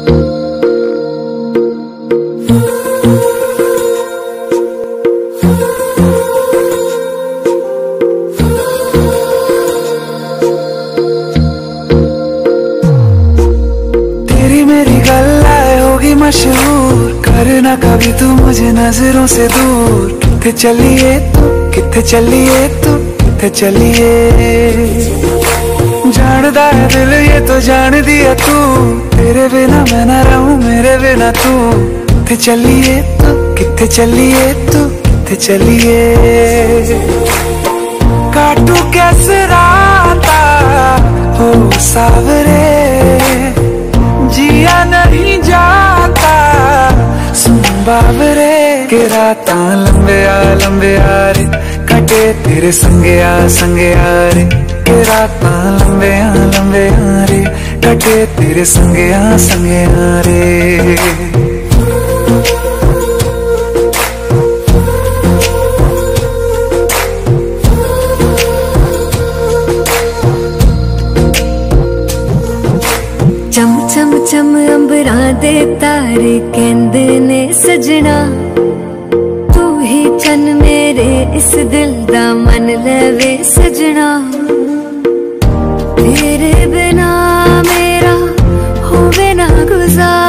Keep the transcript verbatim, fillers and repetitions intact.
मशहूर करना कभी तू मुझे नजरों से दूर। किथे चलिए तू, किथे चलिए तू, किथे चलिए। जानदा है दिल ये तो जान दिया तू, तेरे बिना मैं ना रहूं मेरे बिना तू। किथे चलिए तू, किथे चलिए तू, किथे चलिए। काटू कैसे राता हो सावरे, जिया नहीं जाता सुन बाबरे। के रात लंबे आ लंबे आ रे, कटे तेरे संगे आ संगे आ रे। के रात लंबे आ लंबे आ रे, कटे तेरे संगे आ संगे आ रे। चम चम चम अंबरां दे तारे कहंदे ने सजना, तू ही चन मेरे इस दिल दा मन लवे सजना। तेरे बिना मेरा होवे ना गुज़ारा।